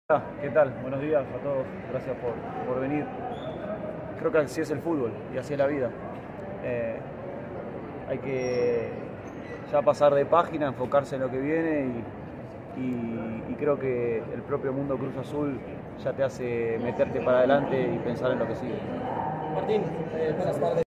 Hola, ¿qué tal? Buenos días a todos, gracias por venir. Creo que así es el fútbol y así es la vida. Eh, Hay que ya pasar de página, enfocarse en lo que viene y creo que el propio mundo Cruz Azul ya te hace meterte para adelante y pensar en lo que sigue. Martín, buenas tardes.